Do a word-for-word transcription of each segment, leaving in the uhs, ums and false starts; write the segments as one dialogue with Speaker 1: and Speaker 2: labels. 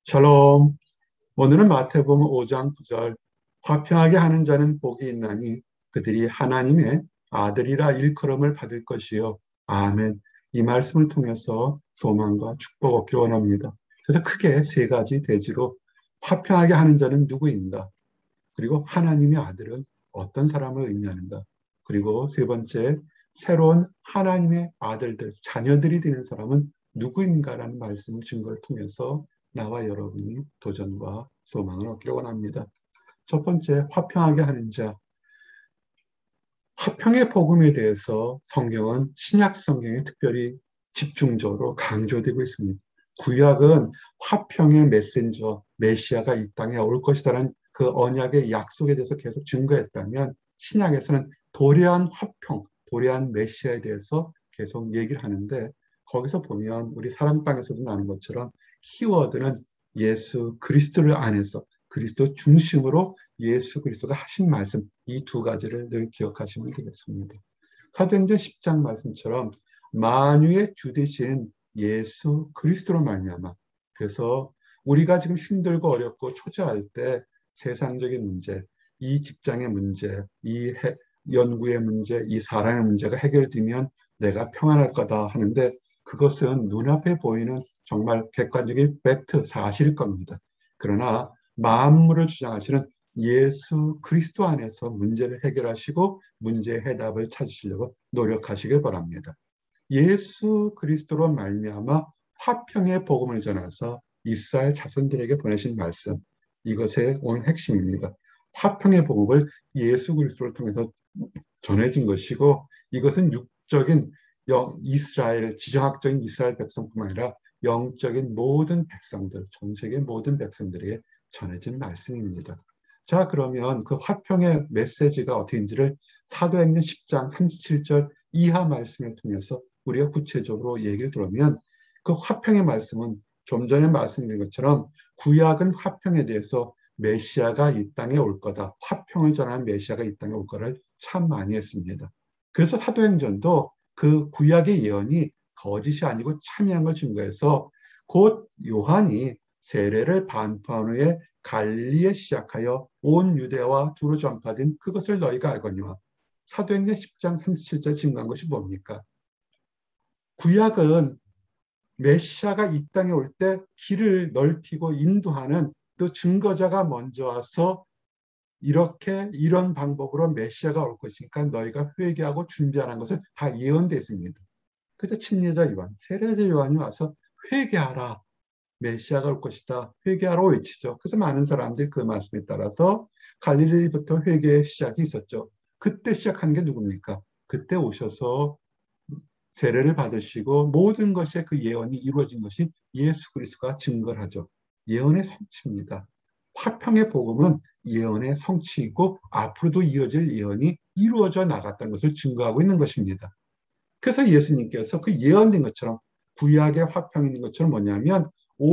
Speaker 1: 샬롬. 오늘은 마태복음 오 장 구 절. 화평하게 하는 자는 복이 있나니 그들이 하나님의 아들이라 일컬음을 받을 것이요. 아멘. 이 말씀을 통해서 소망과 축복 얻기를 원합니다. 그래서 크게 세 가지 대지로 화평하게 하는 자는 누구인가? 그리고 하나님의 아들은 어떤 사람을 의미하는가? 그리고 세 번째, 새로운 하나님의 아들들, 자녀들이 되는 사람은 누구인가라는 말씀 증거를 통해서 나와 여러분이 도전과 소망을 얻기를 원합니다. 첫 번째, 화평하게 하는 자. 화평의 복음에 대해서 성경은 신약 성경에 특별히 집중적으로 강조되고 있습니다. 구약은 화평의 메신저, 메시아가 이 땅에 올 것이라는 그 언약의 약속에 대해서 계속 증거했다면, 신약에서는 도래한 화평, 도래한 메시아에 대해서 계속 얘기를 하는데, 거기서 보면 우리 사랑 땅에서도 나는 것처럼 키워드는 예수 그리스도를 안에서 그리스도 중심으로 예수 그리스도가 하신 말씀, 이 두 가지를 늘 기억하시면 되겠습니다. 사도행전 십 장 말씀처럼 만유의 주 되신 예수 그리스도로 말미암아, 그래서 우리가 지금 힘들고 어렵고 초조할 때 세상적인 문제, 이 직장의 문제, 이 해, 연구의 문제, 이 사랑의 문제가 해결되면 내가 평안할 거다 하는데, 그것은 눈앞에 보이는 정말 객관적인 팩트, 사실일 겁니다. 그러나 만물을 주장하시는 예수 그리스도 안에서 문제를 해결하시고 문제의 해답을 찾으시려고 노력하시길 바랍니다. 예수 그리스도로 말미암아 화평의 복음을 전해서 이스라엘 자손들에게 보내신 말씀, 이것의 오늘 핵심입니다. 화평의 복음을 예수 그리스도를 통해서 전해진 것이고, 이것은 육적인 영, 이스라엘, 지정학적인 이스라엘 백성뿐만 아니라 영적인 모든 백성들, 전 세계 모든 백성들에게 전해진 말씀입니다. 자, 그러면 그 화평의 메시지가 어떻게인지를 사도행전 십 장 삼십칠 절 이하 말씀을 통해서 우리가 구체적으로 얘기를 들으면, 그 화평의 말씀은 좀 전에 말씀드린 것처럼 구약은 화평에 대해서 메시아가 이 땅에 올 거다, 화평을 전하는 메시아가 이 땅에 올 거를 참 많이 했습니다. 그래서 사도행전도 그 구약의 예언이 거짓이 아니고 참여한 걸 증거해서 곧 요한이 세례를 반포한 후에 갈릴리에 시작하여 온 유대와 두루 전파된 그것을 너희가 알거니와. 사도행전 십 장 삼십칠 절 증거한 것이 뭡니까? 구약은 메시아가 이 땅에 올 때 길을 넓히고 인도하는 또 증거자가 먼저 와서 이렇게 이런 방법으로 메시아가 올 것이니까 너희가 회개하고 준비하는 것을 다 예언됐습니다. 그래서 침례자 요한, 세례자 요한이 와서 회개하라, 메시아가 올 것이다, 회개하라 외치죠. 그래서 많은 사람들이 그 말씀에 따라서 갈릴리부터 회개의 시작이 있었죠. 그때 시작한 게 누굽니까? 그때 오셔서 세례를 받으시고 모든 것에 그 예언이 이루어진 것이 예수 그리스도가 증거를 하죠. 예언의 성취입니다. 화평의 복음은 예언의 성취이고 앞으로도 이어질 예언이 이루어져 나갔다는 것을 증거하고 있는 것입니다. 그래서 예수님께서 그 예언된 것처럼, 구약의 화평이 있는 것처럼 뭐냐면,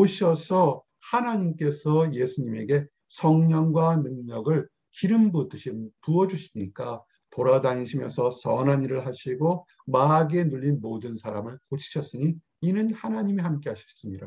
Speaker 1: 오셔서 하나님께서 예수님에게 성령과 능력을 기름 부듯이 부어주시니까 돌아다니시면서 선한 일을 하시고 마귀에 눌린 모든 사람을 고치셨으니 이는 하나님이 함께 하셨습니다.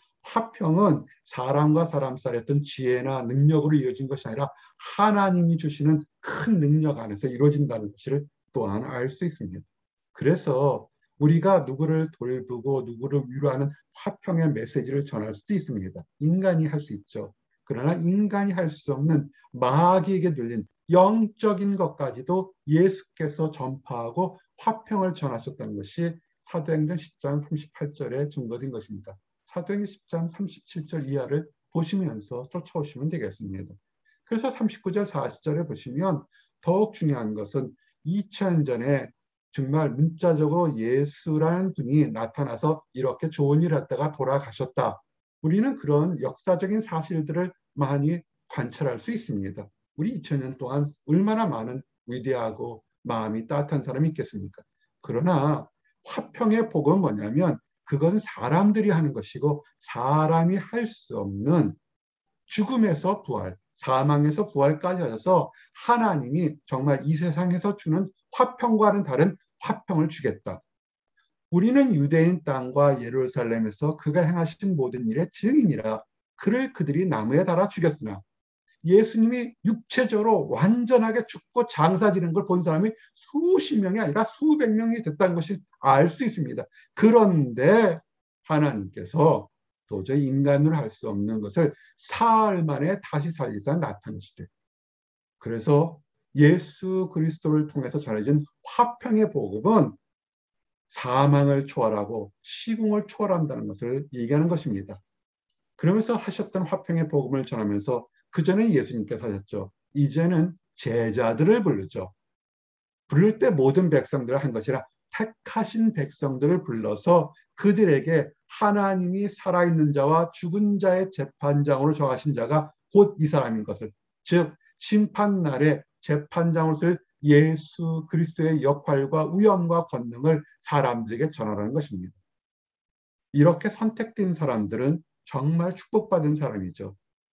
Speaker 1: 화평은 사람과 사람 사이의 어떤 지혜나 능력으로 이어진 것이 아니라 하나님이 주시는 큰 능력 안에서 이루어진다는 것을 또한 알 수 있습니다. 그래서 우리가 누구를 돌보고 누구를 위로하는 화평의 메시지를 전할 수도 있습니다. 인간이 할 수 있죠. 그러나 인간이 할 수 없는 마귀에게 들린 영적인 것까지도 예수께서 전파하고 화평을 전하셨다는 것이 사도행전 십 장 삼십팔 절에 증거된 것입니다. 사도행전 십 장 삼십칠 절 이하를 보시면서 쫓아오시면 되겠습니다. 그래서 삼십구 절 사십 절에 보시면 더욱 중요한 것은 이천 년 전에 정말 문자적으로 예수라는 분이 나타나서 이렇게 좋은 일을 했다가 돌아가셨다. 우리는 그런 역사적인 사실들을 많이 관찰할 수 있습니다. 우리 이천 년 동안 얼마나 많은 위대하고 마음이 따뜻한 사람이 있겠습니까? 그러나 화평의 복은 뭐냐면, 그것은 사람들이 하는 것이고 사람이 할 수 없는 죽음에서 부활, 사망에서 부활까지 하셔서 하나님이 정말 이 세상에서 주는 화평과는 다른 화평을 주겠다. 우리는 유대인 땅과 예루살렘에서 그가 행하신 모든 일의 증인이라. 그를 그들이 나무에 달아 죽였으나 예수님이 육체적으로 완전하게 죽고 장사 지는 걸 본 사람이 수십 명이 아니라 수백 명이 됐다는 것을 알 수 있습니다. 그런데 하나님께서 도저히 인간으로 할 수 없는 것을 사흘 만에 다시 살리사 나타내시되, 그래서 예수 그리스도를 통해서 전해진 화평의 복음은 사망을 초월하고 시궁을 초월한다는 것을 얘기하는 것입니다. 그러면서 하셨던 화평의 복음을 전하면서 그 전에 예수님께서 하셨죠. 이제는 제자들을 부르죠. 부를 때 모든 백성들을 한 것이라 택하신 백성들을 불러서 그들에게 하나님이 살아있는 자와 죽은 자의 재판장으로 정하신 자가 곧 이 사람인 것을, 즉 심판날에 재판장으로서 예수 그리스도의 역할과 위엄과 권능을 사람들에게 전하라는 것입니다. 이렇게 선택된 사람들은 정말 축복받은 사람이죠.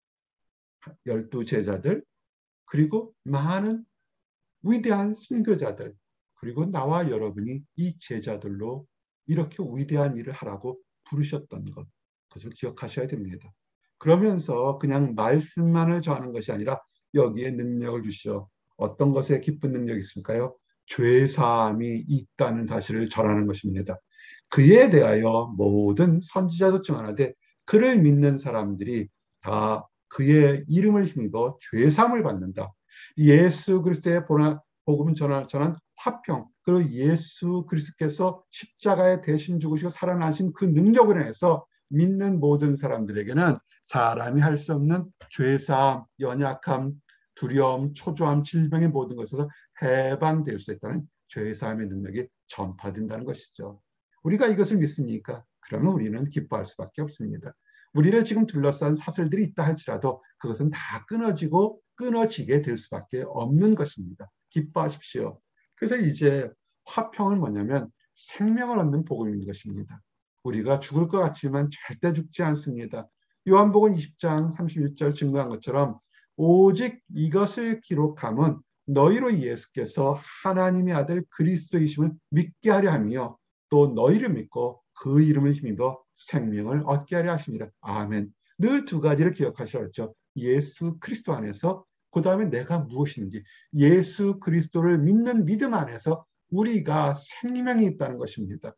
Speaker 1: 열두 제자들, 그리고 많은 위대한 순교자들, 그리고 나와 여러분이 이 제자들로 이렇게 위대한 일을 하라고 부르셨던 것, 그것을 기억하셔야 됩니다. 그러면서 그냥 말씀만을 전하는 것이 아니라 여기에 능력을 주시오. 어떤 것에 기쁜 능력이 있을까요? 죄사함이 있다는 사실을 전하는 것입니다. 그에 대하여 모든 선지자도 증언하되 그를 믿는 사람들이 다 그의 이름을 힘입어 죄사함을 받는다. 예수 그리스도의 복음 전한, 전한 화평, 그리고 예수 그리스도께서 십자가에 대신 죽으시고 살아나신 그 능력을 인해서 믿는 모든 사람들에게는 사람이 할 수 없는 죄사함, 연약함, 두려움, 초조함, 질병의 모든 것에서 해방될 수 있다는 죄사함의 능력이 전파된다는 것이죠. 우리가 이것을 믿습니까? 그러면 우리는 기뻐할 수밖에 없습니다. 우리를 지금 둘러싼 사슬들이 있다 할지라도 그것은 다 끊어지고 끊어지게 될 수밖에 없는 것입니다. 기뻐하십시오. 그래서 이제 화평은 뭐냐면 생명을 얻는 복음인 것입니다. 우리가 죽을 것 같지만 절대 죽지 않습니다. 요한복음 이십 장 삼십일 절 증거한 것처럼 오직 이것을 기록함은 너희로 예수께서 하나님의 아들 그리스도이심을 믿게 하려 하며 또 너희를 믿고 그 이름을 힘입어 생명을 얻게 하려 하심이라. 아멘. 늘 두 가지를 기억하셔야죠. 예수 그리스도 안에서, 그 다음에 내가 무엇인지, 예수 그리스도를 믿는 믿음 안에서 우리가 생명이 있다는 것입니다.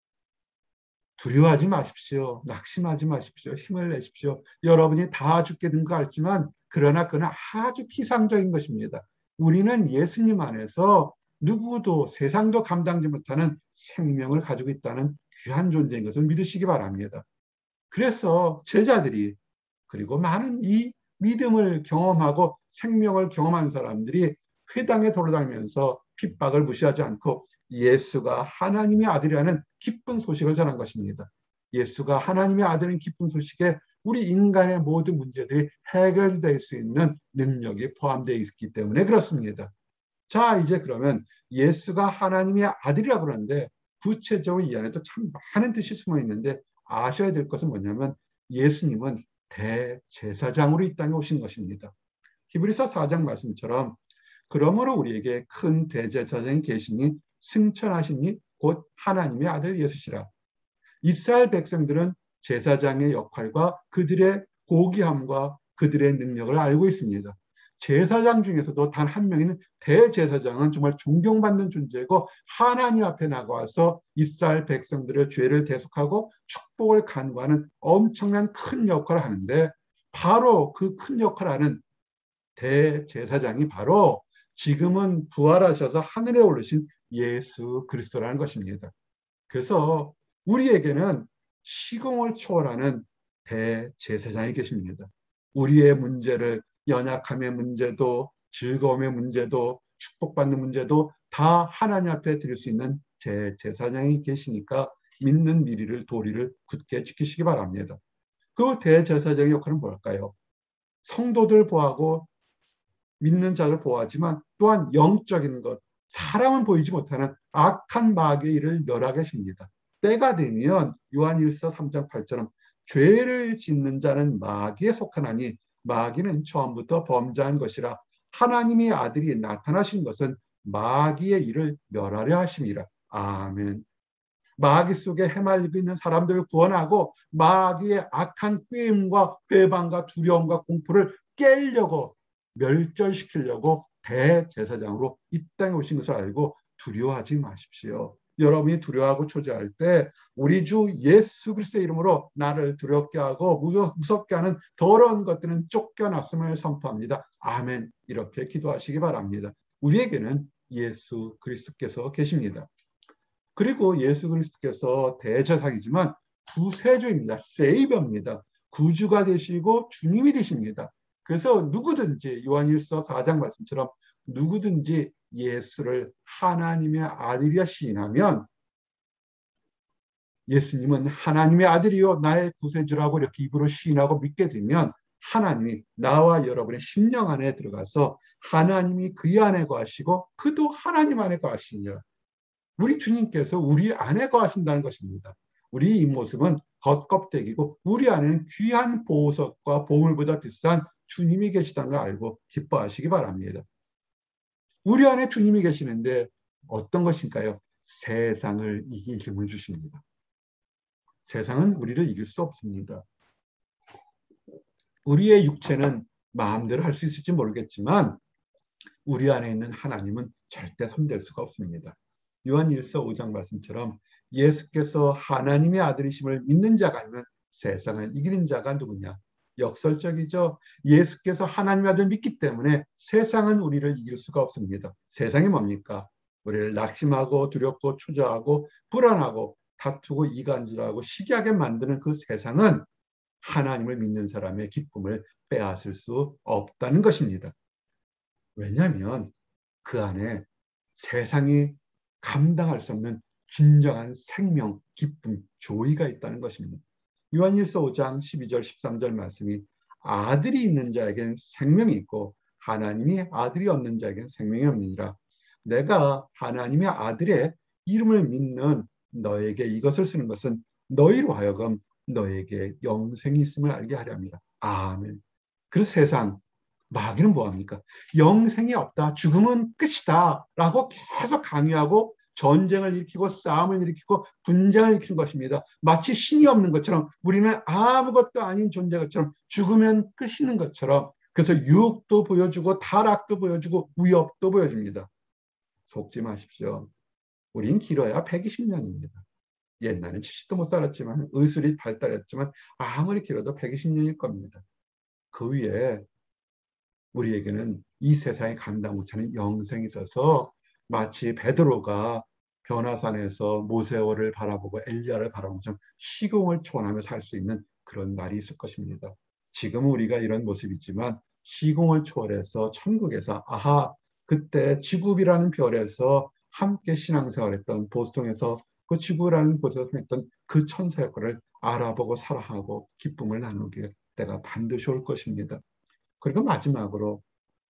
Speaker 1: 두려워하지 마십시오. 낙심하지 마십시오. 힘을 내십시오. 여러분이 다 죽게 된 것 같지만 그러나 그는 아주 피상적인 것입니다. 우리는 예수님 안에서 누구도 세상도 감당지 못하는 생명을 가지고 있다는 귀한 존재인 것을 믿으시기 바랍니다. 그래서 제자들이, 그리고 많은 이 믿음을 경험하고 생명을 경험한 사람들이 회당에 돌아다니면서 핍박을 무시하지 않고 예수가 하나님의 아들이라는 기쁜 소식을 전한 것입니다. 예수가 하나님의 아들인 기쁜 소식에 우리 인간의 모든 문제들이 해결될 수 있는 능력이 포함되어 있기 때문에 그렇습니다. 자, 이제 그러면 예수가 하나님의 아들이라고 그러는데 구체적으로 이 안에도 참 많은 뜻이 숨어 있는데 아셔야 될 것은 뭐냐면 예수님은 대제사장으로 이 땅에 오신 것입니다. 히브리서 사 장 말씀처럼 그러므로 우리에게 큰 대제사장이 계시니 승천하시니 곧 하나님의 아들 예수시라. 이스라엘 백성들은 제사장의 역할과 그들의 고귀함과 그들의 능력을 알고 있습니다. 제사장 중에서도 단 한 명인 대제사장은 정말 존경받는 존재고 하나님 앞에 나가서 이스라엘 백성들의 죄를 대속하고 축복을 간구하는 엄청난 큰 역할을 하는데, 바로 그 큰 역할을 하는 대제사장이 바로 지금은 부활하셔서 하늘에 오르신 예수 그리스도라는 것입니다. 그래서 우리에게는 시공을 초월하는 대제사장이 계십니다. 우리의 문제를, 연약함의 문제도 즐거움의 문제도 축복받는 문제도 다 하나님 앞에 드릴 수 있는 대제사장이 계시니까 믿는 미리를 도리를 굳게 지키시기 바랍니다. 그 대제사장의 역할은 뭘까요? 성도들 보호하고 믿는 자를 보호하지만 또한 영적인 것, 사람은 보이지 못하는 악한 마귀의 일을 멸하게 하십니다. 때가 되면 요한일서 삼 장 팔 절처럼 죄를 짓는 자는 마귀에 속하나니 마귀는 처음부터 범죄한 것이라 하나님의 아들이 나타나신 것은 마귀의 일을 멸하려 하심이라. 아멘. 마귀 속에 헤말리고 있는 사람들을 구원하고 마귀의 악한 꾀임과 회방과 두려움과 공포를 깨려고 멸절시키려고 대제사장으로 이 땅에 오신 것을 알고 두려워하지 마십시오. 여러분이 두려워하고 초조할 때 우리 주 예수 그리스도의 이름으로 나를 두렵게 하고 무섭게 하는 더러운 것들은 쫓겨났음을 선포합니다. 아멘. 이렇게 기도하시기 바랍니다. 우리에게는 예수 그리스도께서 계십니다. 그리고 예수 그리스도께서 대제사장이지만 구세주입니다. 세이버입니다. 구주가 되시고 주님이 되십니다. 그래서 누구든지 요한일서 사 장 말씀처럼 누구든지 예수를 하나님의 아들이라 시인하면 예수님은 하나님의 아들이요 나의 구세주라고 이렇게 입으로 시인하고 믿게 되면 하나님이 나와 여러분의 심령 안에 들어가서 하나님이 그 안에 거하시고 그도 하나님 안에 거하시니라. 우리 주님께서 우리 안에 거하신다는 것입니다. 우리 이 모습은 겉껍데기고 우리 안에는 귀한 보석과 보물보다 비싼 주님이 계시다는 걸 알고 기뻐하시기 바랍니다. 우리 안에 주님이 계시는데 어떤 것일까요? 세상을 이길 힘을 주십니다. 세상은 우리를 이길 수 없습니다. 우리의 육체는 마음대로 할 수 있을지 모르겠지만 우리 안에 있는 하나님은 절대 손댈 수가 없습니다. 요한일서 오 장 말씀처럼 예수께서 하나님의 아들이심을 믿는 자가 아니면 세상을 이기는 자가 누구냐? 역설적이죠. 예수께서 하나님의 아들을 믿기 때문에 세상은 우리를 이길 수가 없습니다. 세상이 뭡니까? 우리를 낙심하고 두렵고 초조하고 불안하고 다투고 이간질하고 시기하게 만드는 그 세상은 하나님을 믿는 사람의 기쁨을 빼앗을 수 없다는 것입니다. 왜냐하면 그 안에 세상이 감당할 수 없는 진정한 생명, 기쁨, 조의가 있다는 것입니다. 요한일서 오 장 십이 절 십삼 절 말씀이 아들이 있는 자에겐 생명이 있고 하나님이 아들이 없는 자에겐 생명이 없느니라. 내가 하나님의 아들의 이름을 믿는 너에게 이것을 쓰는 것은 너희로 하여금 너에게 영생이 있음을 알게 하려 합니다. 아멘. 그래서 세상 마귀는 뭐합니까? 영생이 없다. 죽음은 끝이다. 라고 계속 강요하고 전쟁을 일으키고 싸움을 일으키고 분쟁을 일으키는 것입니다. 마치 신이 없는 것처럼 우리는 아무것도 아닌 존재 것처럼 죽으면 끝이는 것처럼 그래서 유혹도 보여주고 타락도 보여주고 위협도 보여줍니다. 속지 마십시오. 우린 길어야 백이십 년입니다. 옛날엔 칠십도 못 살았지만 의술이 발달했지만 아무리 길어도 백이십 년일 겁니다. 그 위에 우리에게는 이 세상에 감당 못하는 영생이 있어서 마치 베드로가 변화산에서 모세오를 바라보고 엘리야를 바라보고 시공을 초월하며 살 수 있는 그런 날이 있을 것입니다. 지금 우리가 이런 모습이지만 시공을 초월해서 천국에서 아하 그때 지구비라는 별에서 함께 신앙생활했던 보스통에서 그 지구라는 곳에서 했던 그 천사 역할을 알아보고 사랑하고 기쁨을 나누게 때가 반드시 올 것입니다. 그리고 마지막으로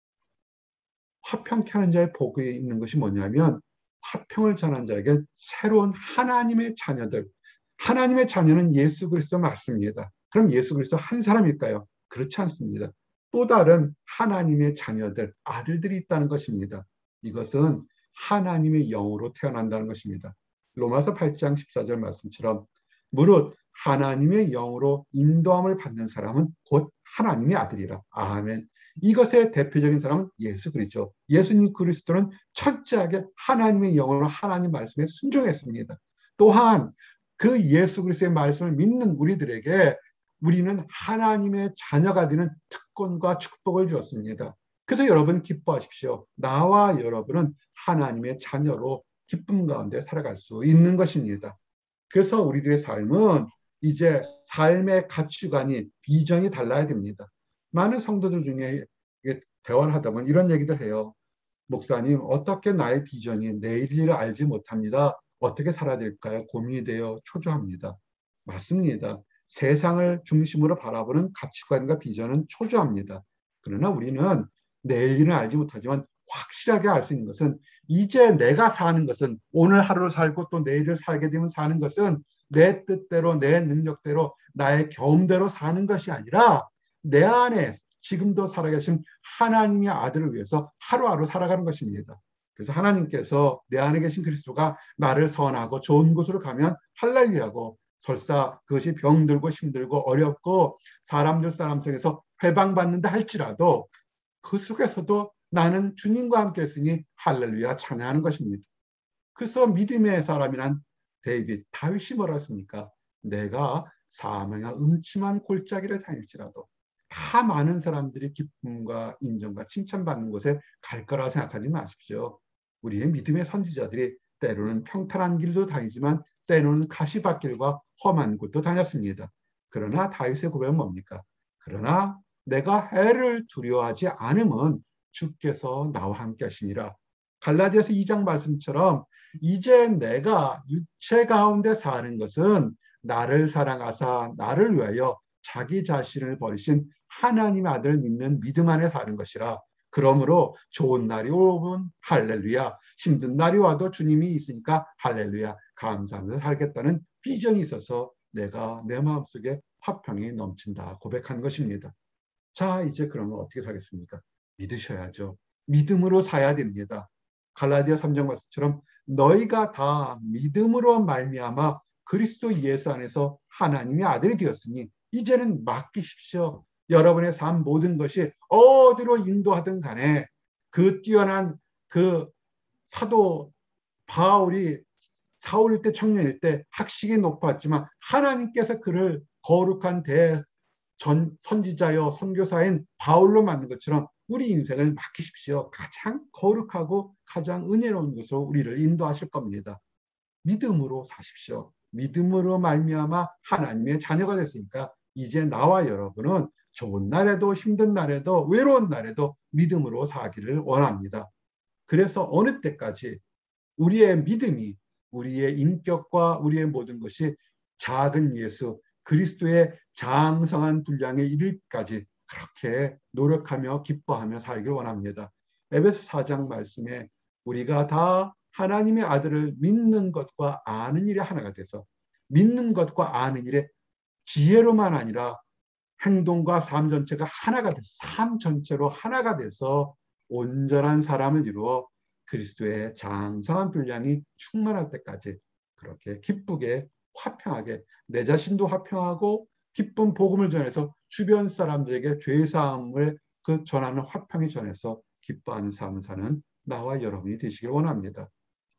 Speaker 1: 화평케 하는 자의 복이 있는 것이 뭐냐면 화평을 전한 자에게 새로운 하나님의 자녀들, 하나님의 자녀는 예수 그리스도 맞습니다. 그럼 예수 그리스도 한 사람일까요? 그렇지 않습니다. 또 다른 하나님의 자녀들, 아들들이 있다는 것입니다. 이것은 하나님의 영으로 태어난다는 것입니다. 로마서 팔 장 십사 절 말씀처럼 무릇 하나님의 영으로 인도함을 받는 사람은 곧 하나님의 아들이라. 아멘. 이것의 대표적인 사람은 예수 그리스도. 예수님 그리스도는 철저하게 하나님의 영으로 하나님 말씀에 순종했습니다. 또한 그 예수 그리스도의 말씀을 믿는 우리들에게 우리는 하나님의 자녀가 되는 특권과 축복을 주었습니다. 그래서 여러분 기뻐하십시오. 나와 여러분은 하나님의 자녀로 기쁨 가운데 살아갈 수 있는 것입니다. 그래서 우리들의 삶은 이제 삶의 가치관이 비전이 달라야 됩니다. 많은 성도들 중에 대화를 하다 보면 이런 얘기들 해요. 목사님, 어떻게 나의 비전이 내일을 알지 못합니다. 어떻게 살아야 될까요? 고민이 되어 초조합니다. 맞습니다. 세상을 중심으로 바라보는 가치관과 비전은 초조합니다. 그러나 우리는 내일은 알지 못하지만 확실하게 알 수 있는 것은 이제 내가 사는 것은 오늘 하루를 살고 또 내일을 살게 되면 사는 것은 내 뜻대로 내 능력대로 나의 경험대로 사는 것이 아니라 내 안에 지금도 살아계신 하나님의 아들을 위해서 하루하루 살아가는 것입니다. 그래서 하나님께서 내 안에 계신 그리스도가 나를 선하고 좋은 곳으로 가면 할렐루야고, 설사 그것이 병들고 힘들고 어렵고 사람들 사람 속에서 회방받는다 할지라도 그 속에서도 나는 주님과 함께 했으니 할렐루야 찬양하는 것입니다. 그래서 믿음의 사람이란 데이빗, 다윗이 뭐라 했습니까? 내가 사망의 음침한 골짜기를 다닐지라도, 다 많은 사람들이 기쁨과 인정과 칭찬받는 곳에 갈 거라 생각하지 마십시오. 우리의 믿음의 선지자들이 때로는 평탄한 길도 다니지만 때로는 가시밭길과 험한 곳도 다녔습니다. 그러나 다윗의 고백은 뭡니까? 그러나 내가 해를 두려워하지 않으면 주께서 나와 함께 하시니라. 갈라디아서 이 장 말씀처럼 이제 내가 육체 가운데 사는 것은 나를 사랑하사 나를 위하여 자기 자신을 버리신 하나님의 아들을 믿는 믿음 안에 사는 것이라. 그러므로 좋은 날이 오면 할렐루야, 힘든 날이 와도 주님이 있으니까 할렐루야, 감사하면서 살겠다는 비전이 있어서 내가 내 마음속에 화평이 넘친다 고백한 것입니다. 자, 이제 그러면 어떻게 살겠습니까? 믿으셔야죠. 믿음으로 사야 됩니다. 갈라디아 삼 장 말씀처럼 너희가 다 믿음으로 말미암아 그리스도 예수 안에서 하나님의 아들이 되었으니 이제는 맡기십시오. 여러분의 삶 모든 것이 어디로 인도하든 간에 그 뛰어난 그 사도 바울이 사울일 때 청년일 때 학식이 높았지만 하나님께서 그를 거룩한 대 전 선지자여 선교사인 바울로 만든 것처럼 우리 인생을 맡기십시오. 가장 거룩하고 가장 은혜로운 것으로 우리를 인도하실 겁니다. 믿음으로 사십시오. 믿음으로 말미암아 하나님의 자녀가 됐으니까 이제 나와 여러분은 좋은 날에도 힘든 날에도 외로운 날에도 믿음으로 사기를 원합니다. 그래서 어느 때까지 우리의 믿음이 우리의 인격과 우리의 모든 것이 작은 예수 그리스도의 장성한 분량에 이르기까지 그렇게 노력하며 기뻐하며 살길 원합니다. 에베소 사 장 말씀에 우리가 다 하나님의 아들을 믿는 것과 아는 일에 하나가 돼서, 믿는 것과 아는 일에 지혜로만 아니라 행동과 삶 전체가 하나가 돼서, 삶 전체로 하나가 돼서 온전한 사람을 이루어 그리스도의 장성한 분량이 충만할 때까지 그렇게 기쁘게 화평하게 내 자신도 화평하고 기쁜 복음을 전해서 주변 사람들에게 죄사함을 그 전하는 화평이 전해서 기뻐하는 삶을 사는 나와 여러분이 되시길 원합니다.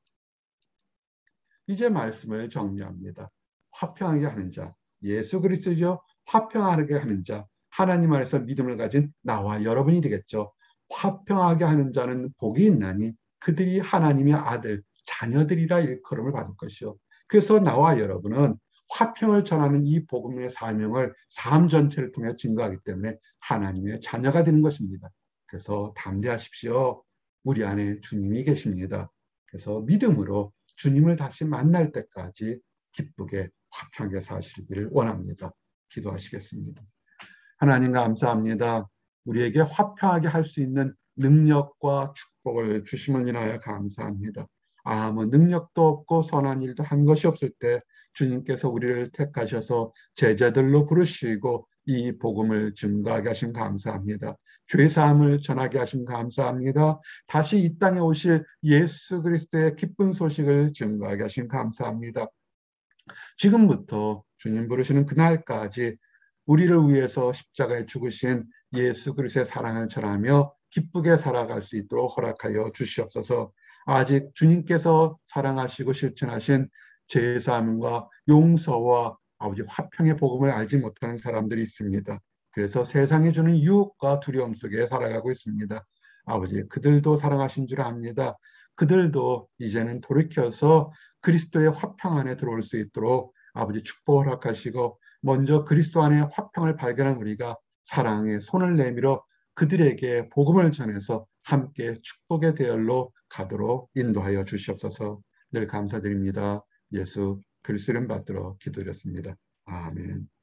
Speaker 1: 이제 말씀을 정리합니다. 화평하게 하는 자, 예수 그리스도죠. 화평하게 하는 자, 하나님 안에서 믿음을 가진 나와 여러분이 되겠죠. 화평하게 하는 자는 복이 있나니 그들이 하나님의 아들, 자녀들이라 일컬음을 받을 것이요. 그래서 나와 여러분은 화평을 전하는 이 복음의 사명을 삶 전체를 통해 증거하기 때문에 하나님의 자녀가 되는 것입니다. 그래서 담대하십시오. 우리 안에 주님이 계십니다. 그래서 믿음으로 주님을 다시 만날 때까지 기쁘게 화평하게 사시기를 원합니다. 기도하시겠습니다. 하나님 감사합니다. 우리에게 화평하게 할 수 있는 능력과 축복을 주심을 인하여 감사합니다. 아무 능력도 없고 선한 일도 한 것이 없을 때 주님께서 우리를 택하셔서 제자들로 부르시고 이 복음을 증거하게 하심 감사합니다. 죄사함을 전하게 하심 감사합니다. 다시 이 땅에 오실 예수 그리스도의 기쁜 소식을 증거하게 하심 감사합니다. 지금부터 주님 부르시는 그날까지 우리를 위해서 십자가에 죽으신 예수 그리스도의 사랑을 전하며 기쁘게 살아갈 수 있도록 허락하여 주시옵소서. 아직 주님께서 사랑하시고 실천하신 제사함과 용서와 아버지 화평의 복음을 알지 못하는 사람들이 있습니다. 그래서 세상이 주는 유혹과 두려움 속에 살아가고 있습니다. 아버지, 그들도 사랑하신 줄 압니다. 그들도 이제는 돌이켜서 그리스도의 화평 안에 들어올 수 있도록 아버지 축복을 허락하시고, 먼저 그리스도 안에 화평을 발견한 우리가 사랑의 손을 내밀어 그들에게 복음을 전해서 함께 축복의 대열로 가도록 인도하여 주시옵소서. 늘 감사드립니다. 예수 그리스도 이름 받들어 기도드렸습니다. 아멘.